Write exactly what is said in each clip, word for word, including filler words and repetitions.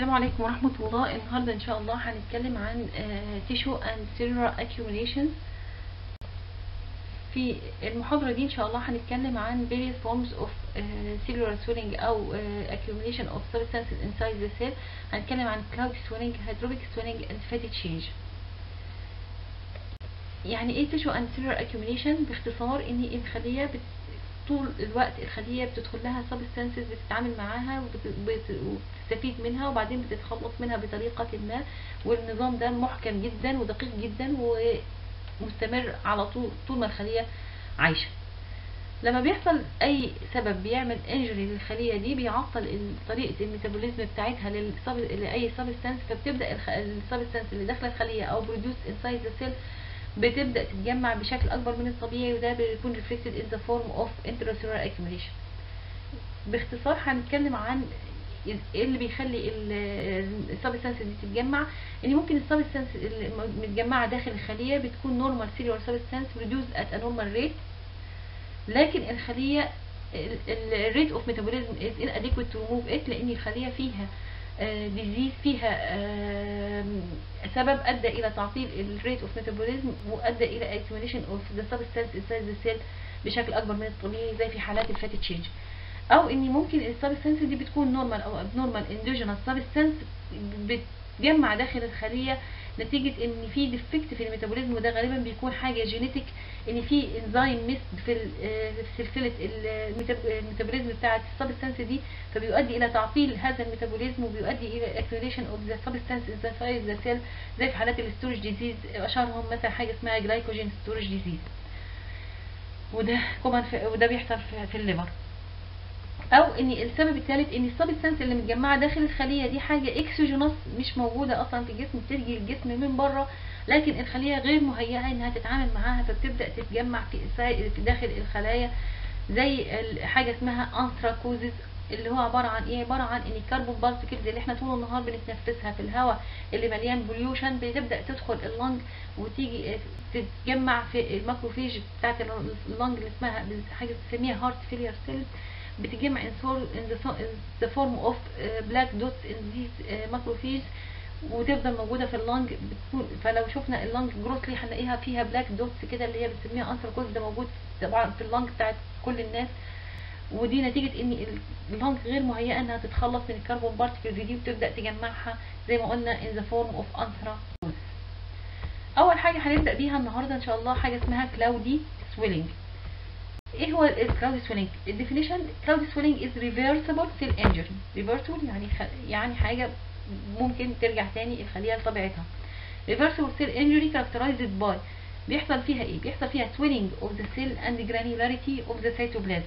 السلام عليكم ورحمة الله. النهاردة إن شاء الله هنتكلم عن tissue and cellular accumulations. في المحاضرة دي إن شاء الله هنتكلم عن various forms of cellular swelling أو accumulation of substances inside the cell. هنتكلم عن cloud swelling, hydropic swelling and fatty change. يعني إيه tissue and cellular accumulation؟ باختصار إن الخلية بت طول الوقت الخلية بتدخل لها substances بتتعامل معاها وبتستفيد منها وبعدين بتتخلص منها بطريقة ما، والنظام ده محكم جدا ودقيق جدا ومستمر على طول طول ما الخلية عايشة. لما بيحصل أي سبب بيعمل انجري للخلية دي بيعطل طريقة الميتابوليزم بتاعتها لأي substance، فبتبدأ السبستانس اللي داخل الخلية أو produce inside the cell بتبدأ تتجمع بشكل أكبر من الطبيعي، وده بيكون reflected in the form of intracellular accumulation. باختصار هنتكلم عن ايه اللي بيخلي السبستانس دي تتجمع. ان ممكن السبستانس اللي متجمعة داخل الخلية بتكون normal cellular substance produced at a normal rate، لكن الخلية ال rate of metabolism is inadequate to remove it، لأن الخلية فيها ديزيز، فيها سبب ادى الى تعطيل الريت اوف ميتابوليزم وادى الى accumulation of the substance inside the cell بشكل اكبر من الطبيعي، زي في حالات الفاتي تشينج. او ان ممكن السبستانس دي بتكون نورمال او ابنورمال اندوجينوس سبستانس بتجمع داخل الخليه نتيجه ان في ديفكت في الميتابوليزم، وده غالبا بيكون حاجه جينيتك، ان في انزيم ميس في سلسله الميتابوليزم بتاعه السبستانس دي، فبيؤدي الى تعطيل هذا الميتابوليزم وبيؤدي الى accumulation of the substance inside the cell، زي في حالات الستورج ديزيز، اشهرهم مثلا حاجه اسمها جلايكوجين ستورج ديزيز، وده كمان وده بيحصل في الليفر. او ان السبب الثالث ان السبستانس اللي متجمعه داخل الخليه دي حاجه اكسوجينوس مش موجوده اصلا في الجسم، بتيجي الجسم من بره، لكن الخليه غير مهيئه انها تتعامل معاها، فبتبدا تتجمع في داخل الخلايا، زي حاجه اسمها انثراكوزيس، اللي هو عباره عن ايه؟ عباره عن ان الكربون بارتكلز اللي احنا طول النهار بنتنفسها في الهواء اللي مليان بوليوشن بتبدا تدخل اللنج وتيجي تتجمع في الماكروفيج بتاعت اللنج اللي اسمها حاجه بنسميها هارت فيلير سيلز، بتجمع in the form of black dots in these macrophages وتفضل موجوده في اللنج. بتكون فلو شفنا اللنج جروسلي هنلاقيها فيها بلاك دوتس كده اللي هي بنسميها انثراكوز، ده موجود طبعا في اللنج بتاعت كل الناس، ودي نتيجه ان اللنج غير مهيئه انها تتخلص من الكربون بارتكلز دي وتبدا تجمعها زي ما قلنا in the form of anthracosis. اول حاجه هنبدا بيها النهارده ان شاء الله حاجه اسمها cloudy swelling. ايه هو الكلاودي سويلنج؟ الديفينيشن: كلاودي سويلنج از ريفرسبل سيل انجري. ريفرسبل يعني خ... يعني حاجه ممكن ترجع تاني الخليه لطبيعتها. ريفرسبل سيل انجري كاركترايزد باي، بيحصل فيها ايه؟ بيحصل فيها سويلنج اوف ذا سيل اند جرانيولاريتي اوف ذا سيتوبلازم.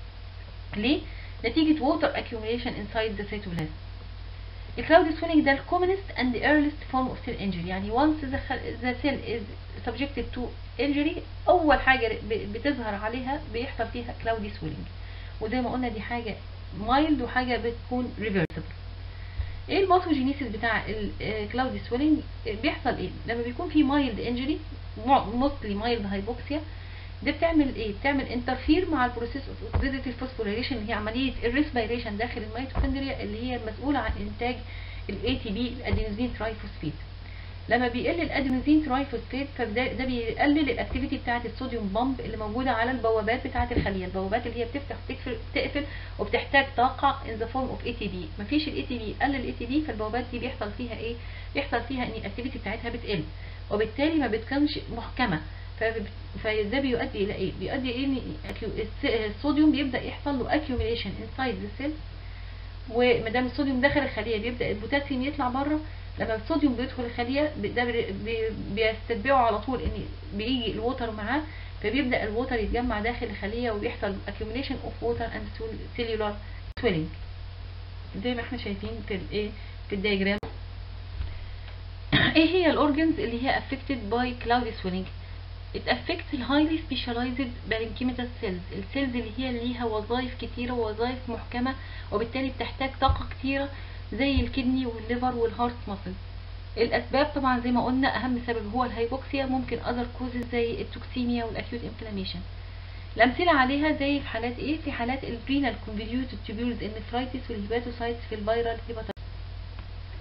ليه؟ نتيجه ووتر اكيوميليشن انسايد ذا سيتوبلازم. الكلاودي سويلنج ده الكومنست اند ايرليست فورم اوف سيل انجري، يعني once the cell is subjected to injury اول حاجه بتظهر عليها بيحصل فيها كلاودي سويلنج، وزي ما قلنا دي حاجه مايلد وحاجه بتكون ريفرسبل. ايه الباثوجينيسيس بتاع الكلاودي سويلنج؟ بيحصل ايه لما بيكون في مايلد انجري، موستلي مايلد هايبوكسيا؟ ده بتعمل ايه؟ بتعمل انترفير مع البروسيس اوف اوكسيديتيف فوسفوريليشن، اللي هي عمليه الريسبيريشن داخل الميتوكوندريا اللي هي المسؤوله عن انتاج الاي تي بي الادينوزين ترايفوسفيت. لما بيقل الادينوزين ترايفوسفيت فده ده بيقلل الاكتيفيتي بتاعه الصوديوم بامب اللي موجوده على البوابات بتاعه الخليه، البوابات اللي هي بتفتح وتقفل تقفل وبتحتاج طاقه in the form of اي تي بي. مفيش الاي تي بي، قلل الاي تي بي، فالبوابات دي بيحصل فيها ايه؟ بيحصل فيها ان الاكتيفيتي بتاعتها بتقل وبالتالي ما بتكونش محكمه، فده بيؤدي الى ايه؟ بيؤدي الى ان الصوديوم بيبدا يحصل له accumulation inside the cell، وما دام الصوديوم دخل الخليه بيبدا البوتاسيوم يطلع بره. لما الصوديوم بيدخل الخليه ده بيستتبعه على طول ان بيجي الووتر معاه، فبيبدا الووتر يتجمع داخل الخليه وبيحصل accumulation of water and cellular swelling زي ما احنا شايفين في الايه في الدياجرام. ايه هي الاورجنز اللي هي affected by cloudy swelling؟ it affects the highly specialized parenchymatous cells، السيلز اللي هي ليها وظائف كتيره ووظائف محكمه وبالتالي بتحتاج طاقه كتيره، زي الكدني والليفر والهارت ماسل. الاسباب طبعا زي ما قلنا اهم سبب هو الهايبوكسيا، ممكن اذر كوزز زي التوكسيميا والاكيوت انفلاميشن. الامثله عليها زي في حالات ايه؟ في حالات الرينال كونفوليوتد تيوبولز النفرايتس والهيباتوسايتس في الفيرال هيباتايتس.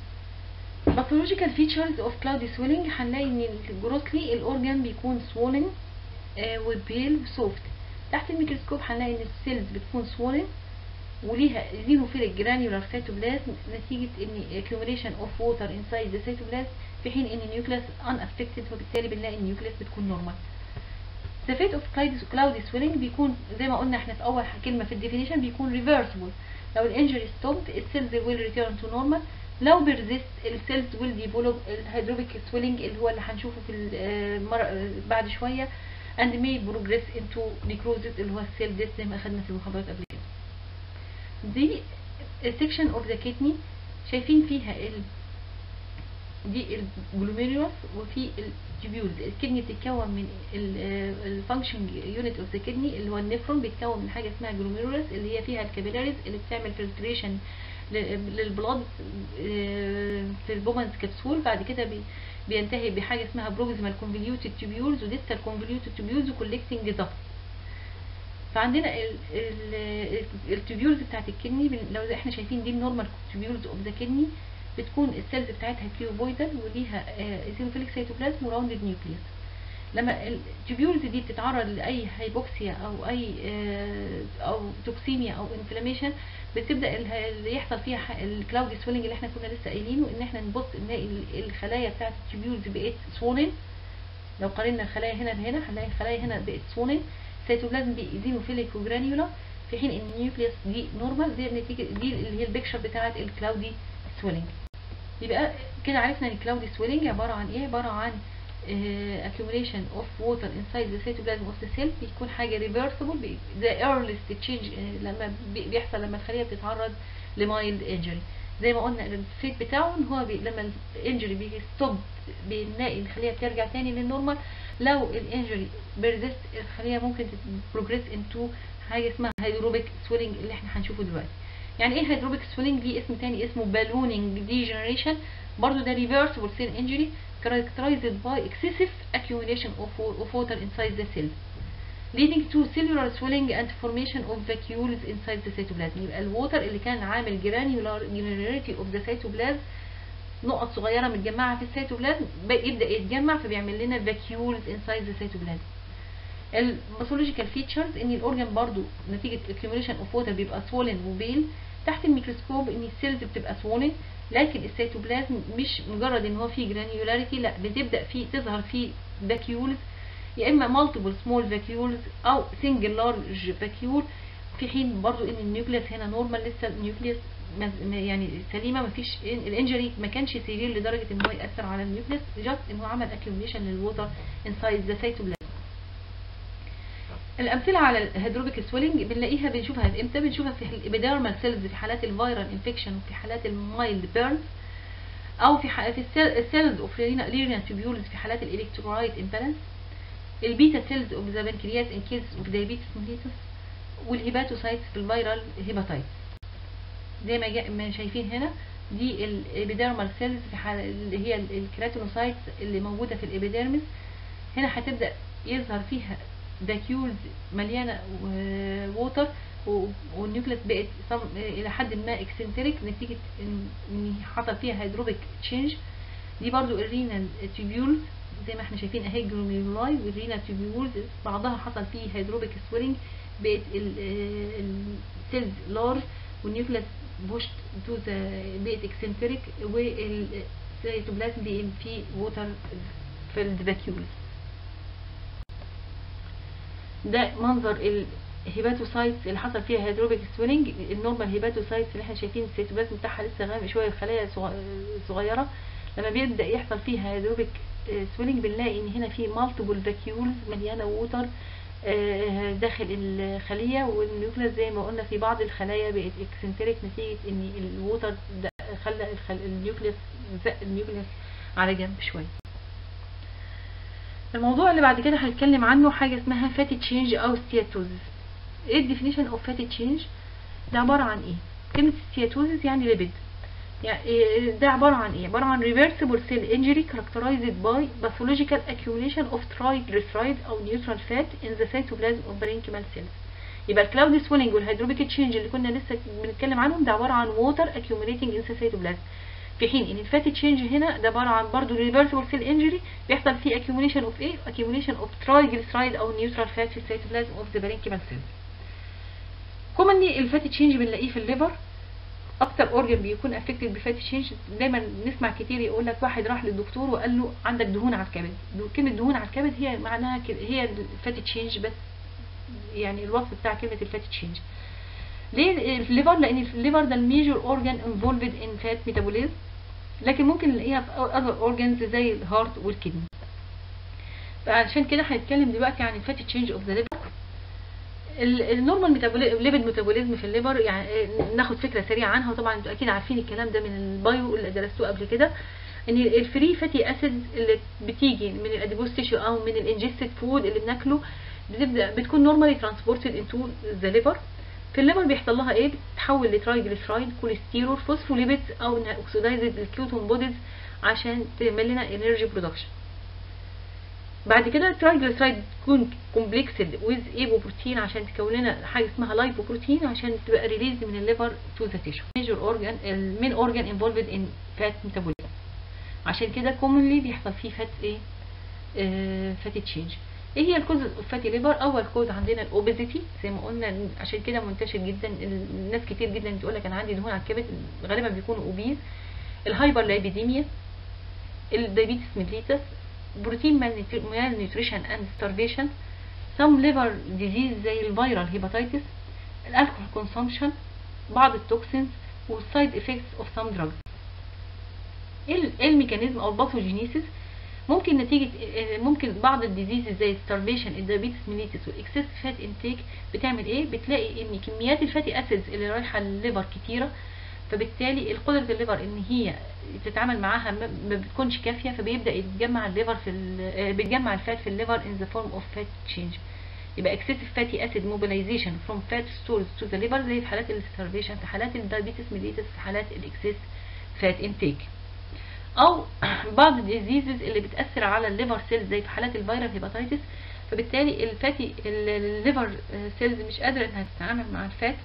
pathological features of cloudy swelling هنلاقي ان الجروسلي الاورجان بيكون swollen وبيل وسوفت. تحت الميكروسكوب هنلاقي ان السيلز بتكون swollen وليها زينوفيليك جرانيولار سيتوبلازم نتيجة ان accumulation of water inside the cytoplasm، في حين ان النيوكليس unaffected، وبالتالي بنلاقي النيوكليس بتكون نورمال. The fate of cloudy swelling بيكون زي ما قلنا احنا في اول كلمة في الديفينيشن بيكون reversible. لو الانجري stopped السيلز will return to normal. لو persist السيلز will develop الهيدروبيك swelling اللي هو اللي هنشوفه في المرة بعد شوية and may progress into necrosis اللي هو السيل ديث زي ما اخدنا في المحاضرات قبل كده. دي section of the kidney شايفين فيها ال دي الجلوميرولس وفي التيبيولز. الكدني بتتكون من الفانكشن يونت اوف ذا كدني اللي هو النفرون، بيتكون من حاجه اسمها جلوميرولس اللي هي فيها الكابيلاريز اللي بتعمل فلتريشن للبلاد في البومنز كبسول. بعد كده بينتهي بحاجه اسمها بروكسيمال كونفوليوتد تيبيولز وديستال كونفوليوتد تيبيولز وكولكتنج دكت. فعندنا التيبيولز بتاعت الكدني لو احنا شايفين دي النورمال تيبيولز اوف ذا كدني، بتكون السيلز بتاعتها كيوبويدال وليها ايزينوفيليك سيتوبلازم وراوندد نيوكليوس. لما التيبيولز دي بتتعرض لاي هايبوكسيا او اي او توكسيميا او انفلاميشن، بتبدا اللي يحصل فيها الكلاودي سويلنج اللي احنا كنا لسه قايلينه، ان احنا نبص نلاقي الخلايا بتاعت التيبيولز بقت سوولن. لو قارنا الخلايا هنا بهنا هنلاقي الخلايا هنا بقت سوولن، السيتوبلازم دي ايزينوفيليك وجرانيولا، في حين ان النيوكليوس دي نورمال. دي النتيجه دي اللي هي البيكشر بتاعت الكلاودي سويلنج. يبقى كده عرفنا ان الكلاودي سويلنج عباره عن ايه؟ عباره عن uh, accumulation of water inside the cytoplasm of the cell. بيكون حاجه reversible. the earliest change uh, لما بيحصل لما الخليه بتتعرض لمايلد انجري. زي ما قلنا الفيت بتاعه ان هو بي لما الانجري بيستوب بنلاقي الخليه بترجع تاني للنورمال. لو الانجري بيرزست الخليه ممكن تبروجريس انتو حاجه اسمها هيدروبيك سويلنج اللي احنا هنشوفه دلوقتي. يعني ايه هيدروبيك سويلنج؟ ليه اسم تاني اسمه بالونينج ديجنريشن. برضو ده ريفرسبل سيل انجري characterized by excessive accumulation of, of water inside the cell leading to cellular swelling and formation of vacuoles inside the cytoplasm. يبقى الووتر اللي كان عامل granular granularity of the cytoplasm، نقط صغيره متجمعه في السيتوبلازم، يبدا يتجمع فبيعمل لنا vacuoles inside the cytoplasm. الباثولوجيكال فيتشرز ان الاورجان برضو نتيجه accumulation of water بيبقى swollen وبيل. تحت الميكروسكوب ان السيلز بتبقى swollen، لكن السيتوبلازم مش مجرد ان هو فيه جرانيولاريتي، لا بتبدا فيه تظهر فيه vacuoles، يا اما مالتيبل سمول vacuoles او سنجل لارج vacuole، في حين برضو ان النيوكليوس هنا نورمال، لسه النيوكليوس يعني سليمه، مفيش الانجري ما كانش سيفير لدرجه ان هو ياثر على النيوكليوس، جاست ان هو عمل accumulation للووتر انسايد ذا سيتوبلازم. الامثله على الهيدروبيك سويلنج بنلاقيها بنشوفها امتى؟ بنشوفها في الابيديرمال سيلز في حالات الفيرال انفكشن وفي حالات المايلد بيرنز، او في في السيلز اوف ليرينا تيبيولز في حالات الالكترولايت امبالانس، البيتا سيلز اوف ذا بنكرياس ان كيس اوف دايابيتس ميليتس، والهيباتوسايتس في الفيرال هيباتايتس. زي ما جا ما شايفين هنا دي الابيديرمال سيلز في حال اللي هي الكراتينوسايتس اللي موجوده في الابيديرمس. هنا هتبدا يظهر فيها فاكيولز مليانه ووتر، والنيوكليس بقت الى حد ما اكسنتريك نتيجه ان حصل فيها هيدروبيك تشينج. دي برضو الرينال تيبيولز زي ما احنا شايفين اهي جلوميرولاي والرينال تيبيولز بعضها حصل فيه هيدروبيك سويلنج، بقت السيلز لارج والنيوكليس بوشت تو ذا بقت اكسنتريك، والسيتوبلازم بقى فيه ووتر فيلد فاكيولز. ده منظر الهيباتوسايتس اللي حصل فيها هيدروبيك سويلنج. النورمال هيباتوسايتس اللي احنا شايفين السيتوبلازم بتاعها لسه غامق شويه، الخلايا صغيره. لما بيبدا يحصل فيها هيدروبيك سويلنج بنلاقي ان هنا في مالتيبل فاكيولز مليانه ووتر داخل الخليه، والنيوكليس زي ما قلنا في بعض الخلايا بقت اكسنتريك نتيجه ان الووتر خلى النيوكليس زق النيوكليس على جنب شويه. الموضوع اللي بعد كده هنتكلم عنه حاجه اسمها فاتي تشينج او ستياتوزيس. ايه الديفينيشن اوف فاتي تشينج؟ ده عباره عن ايه؟ كلمه ستياتوزيس يعني ليبيد. يعني ده عباره عن ايه؟ عباره عن reversible cell injury characterized by pathological accumulation of triglyceride او neutral fat in the cytoplasm of parenchymal cells. يبقى الكلاودي سويلنج والهيدروبيك تشينج اللي كنا لسه بنتكلم عنهم ده عباره عن water accumulating in the cytoplasm. في حين ان الفاتي تشينج هنا ده عباره عن برضه ريفرسبل سيل انجري بيحصل فيه accumulation اوف ايه accumulation اوف ترايجليسرايد او نيوترال فات في السيتوبلازم اوف ذا بارينكيمال سيلز. كومنلي الفاتي تشينج بنلاقيه في الليفر، اكتر اورجن بيكون افكتد بفاتي تشينج. دايما نسمع كتير يقول لك واحد راح للدكتور وقال له عندك دهون على الكبد، كلمه دهون على الكبد هي معناها هي الفاتي تشينج، بس يعني الوصف بتاع كلمه الفاتي تشينج. ليه الليفر؟ لان الليفر ده الميجور اورجان انفولفد ان فات ميتابوليزم، لكن ممكن نلاقيها في اذر اورجانز زي الهارت والكدني. فعشان كده هنتكلم دلوقتي عن الفاتي تشينج اوف ذا ليفر. النورمال ليبيد ميتابوليزم في الليفر، يعني ناخد فكره سريعه عنها، وطبعا انتوا اكيد عارفين الكلام ده من البايو اللي درستوه قبل كده، ان الفري فاتي اسيد اللي بتيجي من الاديبوز تيشو او من الانجستد فود اللي بناكله بتبدا بتكون نورمالي ترانسبورتد انتو ذا ليفر. في الليفر بيحصل لها ايه؟ بتتحول لترايجليسرايد، كوليسترول، فوسفوليبيدز او انها اوكسيدايزد الكيتون بوديز عشان تعمل لنا انرجي برودكشن. بعد كده الترايجليسرايد تكون كومبلكسد ويز ايبوبروتين عشان تكون لنا حاجه اسمها لايبوبروتين عشان تبقى ريليز من الليفر تو ذا تيشو. ميجور اورجان المين اورجان انفولفد ان فات ميتابوليزم، عشان كده كومنلي بيحصل فيه فات ايه آه فاتي تشينج. ايه هي الكوز اوف فاتي ليفر؟ اول كوز عندنا الاوبيزيتي زي ما قلنا، عشان كده منتشر جدا، الناس كتير جدا تقول لك انا عندي دهون على الكبد، غالبا بيكونوا اوبيز. الهايبر لايبيديميا، الدايبيتس ميليتس، بروتين مال نيوتريشن اند ستارفيشن، سم ليفر ديزيز زي الفيرال هيباتيتس، الالكحول كونسومشن، بعض التوكسينز، والسايد افكتس اوف سم دراجز. ايه الميكانيزم او الباثوجينيسيس؟ ممكن نتيجه ممكن بعض الديزيز زي الستارفيشن، الدايبيتس ميليتس، والاكسس فات انتيك بتعمل ايه؟ بتلاقي ان كميات الفاتي اسيدز اللي رايحه للليفر كتيره، فبالتالي القدره الليفر ان هي تتعامل معاها ما بتكونش كافيه، فبيبدا يتجمع الليفر في بيتجمع الفات في الليفر in the form of fat change. يبقى excessive fatty acid mobilization from fat stores to the liver زي في حالات الستارفيشن، في حالات الدايبيتس ميليتس، في حالات الاكسس فات انتيك. او بعض الديزيزز اللي بتاثر على الليفر سيلز زي في حالات الفيرال هيباتيتس، فبالتالي الفاتي الليفر سيلز مش قادره انها تتعامل مع الفات،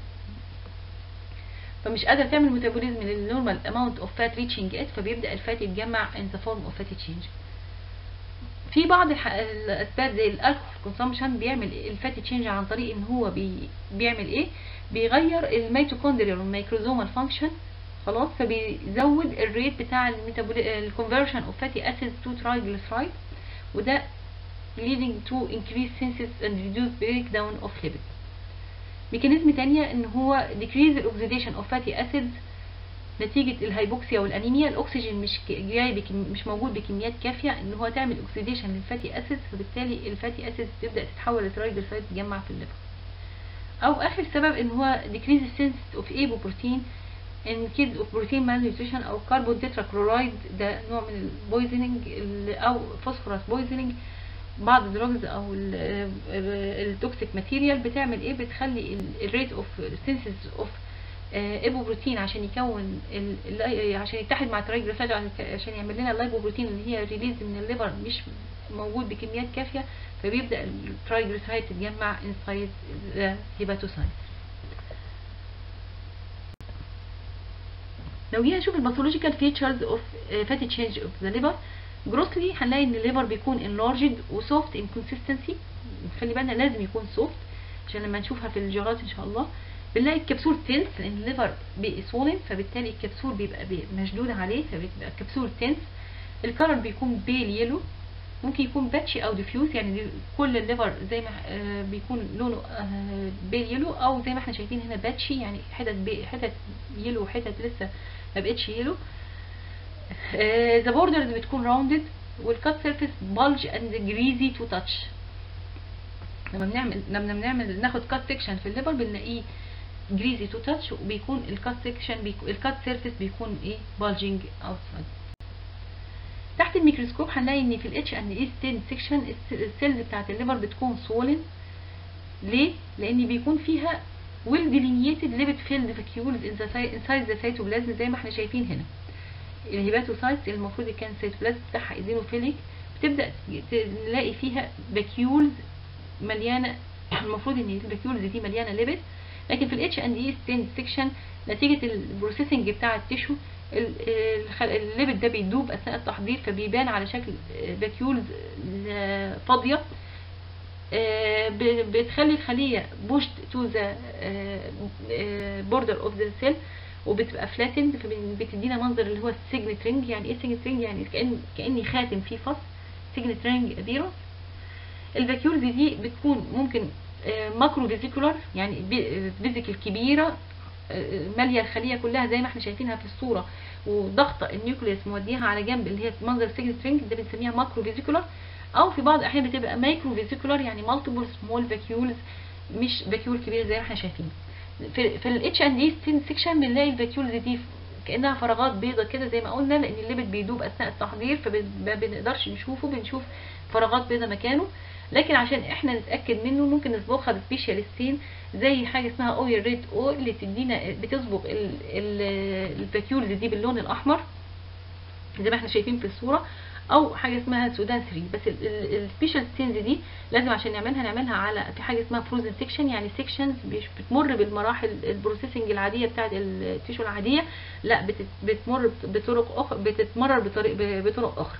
فمش قادره تعمل ميتابوليزم للنورمال اماونت اوف فات ريتشنج ات، فبيبدا الفات يتجمع ان ذا فورم اوف فاتي تشينج. في بعض الاسباب زي الالكحول كونسومشن بيعمل الفاتي تشينج عن طريق ان هو بي بيعمل ايه؟ بيغير الميتوكوندريال والميكروزومال فانكشن، خلاص، فبيزود الريت بتاع الكونفرشن اوف فاتي اسيدز تو ترايجليسرايد، وده leading to increased synthesis and reduced breakdown of lipids. ميكانيزم تانية ان هو decrease الاكسيديشن اوف فاتي اسيدز نتيجة الهايبوكسيا والانيميا. الاكسجين مش جاي مش موجود بكميات كافية ان هو تعمل اوكسيديشن للفاتي اسيدز، فبالتالي الفاتي اسيدز تبدأ تتحول لترايجليسرايد تتجمع في الليفر. او اخر سبب ان هو decrease synthesis of apoprotein in kids of protein malnutrition او كربون تترا كلورايد، ده نوع من البويزنينج او فوسفورس بويزنينج. بعض الدراجز او التوكسيك ماتيريال بتعمل ايه؟ بتخلي الريت اوف سينثيس اوف ايبوبروتين عشان يكون عشان يتحد مع الترايجليسرايد عشان يعمل لنا اللايبوبروتين اللي هي ريليز من الليفر مش موجود بكميات كافيه، فبيبدا الترايجليسرايد تتجمع انسايد ذا هيباتوسايت. لو جينا نشوف الباثولوجيكال فيتشرز اوف فاتي تشينج اوف ذا ليفر، جروسلي هنلاقي ان الليفر بيكون enlarged وسوفت ان كونسيستنسي. خلي بالنا لازم يكون سوفت عشان لما نشوفها في الجرات ان شاء الله. بنلاقي الكبسول تنس لان الليفر بيسولن، فبالتالي الكبسول بيبقى مشدود عليه فبيبقى الكبسول تنس. الكلر بيكون بيل يلو، ممكن يكون باتشي او ديفيوز، يعني كل الليفر زي ما بيكون لونه بيل يلو، او زي ما احنا شايفين هنا باتشي، يعني حتت حتت يلو وحتت لسه ما بقتش يلو. ذا بوردرز بتكون راوندد، والكات سيرفيس بالج اند جريزي تو تاتش. لما بنعمل لما بنعمل ناخد كات سيكشن في الليفر بنلاقيه جريزي تو تاتش، وبيكون الكات سيكشن بيكون الكات سيرفيس بيكون ايه؟ بالجنج اوتسايد. تحت الميكروسكوب هنلاقي ان في الاتش اند اي ستين سيكشن السيلز بتاعت الليفر بتكون سولن. ليه؟ لان بيكون فيها ويل ديلينييتد ليبيد فيلد فاكيولز انسايد ذا سيتوبلازم زي ما احنا شايفين هنا. الهيباتوسايتس المفروض كان السيتوبلازم بتاعها ايزينوفيليك، بتبدا نلاقي فيها فاكيولز مليانه، المفروض ان الفاكيولز دي مليانه ليبيد. لكن في الاتش اند اي ستين سيكشن نتيجه البروسيسنج بتاع التيشو الليبيد ده بيدوب اثناء التحضير فبيبان على شكل فاكيولز فاضيه بتخلي الخليه بوشت تو ذا بوردر اوف ذا سيل وبتبقى فلاتند فبتدينا منظر اللي هو السيجنت رينج. يعني ايه سيجنت رينج؟ يعني كأن كأني خاتم فيه فص، سيجنت رينج ابيرنس. الفاكيولز دي بتكون ممكن ماكرو فيزيكولار يعني فيزيكال كبيره ماليه الخليه كلها زي ما احنا شايفينها في الصوره وضغطه النيوكليوس موديها على جنب اللي هي منظر سيجنت رينج، ده بنسميها ماكرو فيزيكولار. او في بعض الاحيان بتبقى مايكرو فيزيكولار يعني مالتيبل سمول فاكيولز مش فاكيول كبير زي ما احنا شايفين. في في الاتش اند دي سيكشن بنلاقي الفاكيولز دي كانها فراغات بيضاء كده زي ما قلنا، لان الليبيد بيدوب اثناء التحضير فما بنقدرش نشوفه، بنشوف فراغات بيضاء مكانه. لكن عشان احنا نتاكد منه ممكن نصبغها بسبيشال ستين زي حاجه اسمها اويل ريد او اللي تدينا بتصبغ الفاكيولز دي باللون الاحمر زي ما احنا شايفين في الصوره، او حاجه اسمها سودان ثلاثة. بس السبيشال ستينز دي لازم عشان نعملها نعملها على في حاجه اسمها فروزن سيكشن، يعني سيكشنز بتمر بالمراحل البروسيسنج العاديه بتاعه التيشو العاديه، لا بتمر بطرق اخرى، بتتمرر بطريق بطرق اخرى.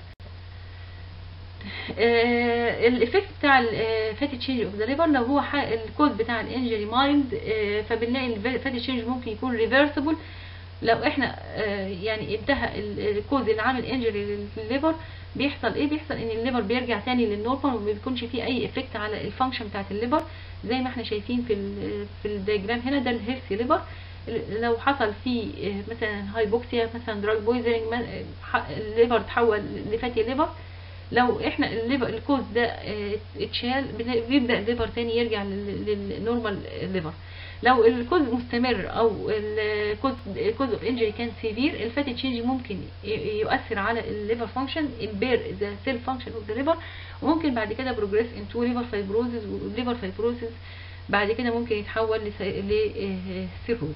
آه الايفكت بتاع الفاتي تشينج اوف ذا ليفر لو هو الكود بتاع الانجري مايلد آه فبنلاقي الفاتي تشينج ممكن يكون ريفرسبل. لو احنا آه يعني انتهى الكود اللي عامل انجري للليفر بيحصل ايه؟ بيحصل ان الليفر بيرجع تاني للنورمال وما بيكونش فيه اي افكت على الفانكشن بتاعت الليفر زي ما احنا شايفين في في الدياجرام هنا. ده الهيلثي ليفر. لو حصل فيه مثلا هايبوكسيا مثلا دراج بويزنج الليفر تحول لفاتي ليفر، لو احنا الليفر الكوز ده اتشال بيبدا الليفر تاني يرجع للنورمال ليفر. لو الكوز مستمر او الكوز الكوز اوف انجري كان سيفير الفاتي تشينج ممكن يؤثر على الليفر فانكشن امبير ذا سيل فانكشن اوف ذا ليفر، وممكن بعد كده بروجريس انتو ليفر فايبروزز، والليفر فايبروزز بعد كده ممكن يتحول لسيروز.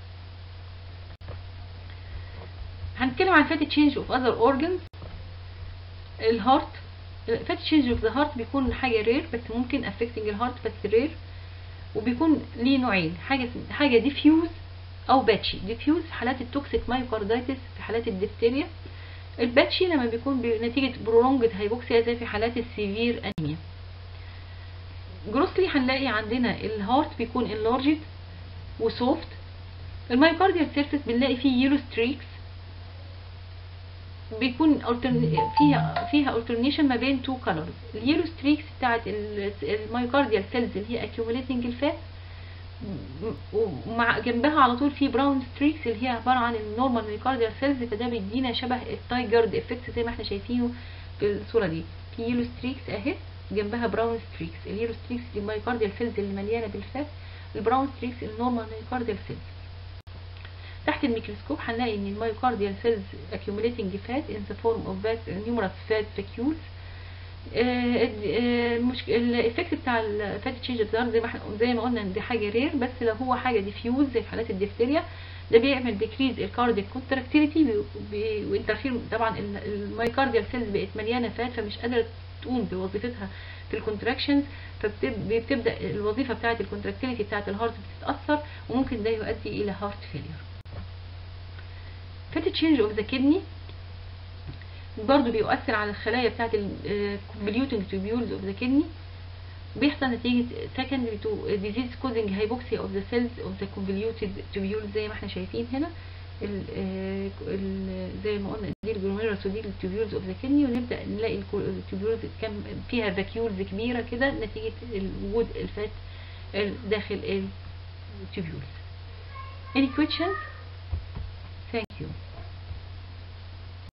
هنتكلم عن فاتي تشينج اوف اذر اورجنز. الهارت، فاتي تشينج اوف ذا هارت بيكون حاجه رير بس ممكن افكتنج الهارت بس رير، وبيكون ليه نوعين، حاجه حاجه ديفيوز او باتشي. ديفيوز في حالات التوكسيك مايوكاردايتس في حالات الدفتيريا، الباتشي لما بيكون بنتيجه برولونجد هايبوكسيا زي في حالات السيفير انيميا. جروسلي هنلاقي عندنا الهارت بيكون انلارجد وسوفت. المايوكارديال سيرفيس بنلاقي فيه يلو ستريكس بيكون فيها فيها alternation ما بين تو كلرز. اليلو ستريكس بتاعت المايوكارديال سيلز اللي هي accumulating الفات، ومع جنبها على طول في براون ستريكس اللي هي عباره عن النورمال مايوكارديال سيلز، فده بيدينا شبه التايجرد افكت زي ما احنا شايفينه في الصوره دي. في يلو ستريكس اهي جنبها براون ستريكس. اليلو ستريكس دي المايوكارديال سيلز اللي مليانه بالفات، البراون ستريكس النورمال مايوكارديال سيلز. تحت الميكروسكوب هنلاقي ان المايوكارديال سيلز accumulating fat in the form of numerous fat vacuoles. الافكت بتاع الفاتي تشينج اوف زي ما احنا زي ما قلنا ان دي حاجه رير، بس لو هو حاجه ديفيوز زي في حالات الدفتيريا ده بيعمل ديكريز الكاردياك كونتراكتيليتي وانترفير. طبعا المايوكارديال سيلز بقت مليانه فات فمش قادره تقوم بوظيفتها في الكونتراكشنز، فبتبدا الوظيفه بتاعه الكونتراكتيليتي بتاعه الهارت بتتاثر وممكن ده يؤدي الى هارت فيلير. فاتي تشينج اوف ذا كدني برضه بيؤثر على الخلايا بتاعت الكونفوليوتنج تيوبيولز اوف ذا كدني، بيحصل نتيجه secondary to disease causing hypoxia of the cells of the convoluted tubules زي ما احنا شايفين هنا. ال ال زي ما قلنا دي الجلوميرولس ودي التيوبيولز اوف ذا كدني، ونبدا نلاقي التيوبيولز كان فيها فاكيولز كبيره كده نتيجه وجود الفات داخل التيوبيولز. Any questions? Thank you.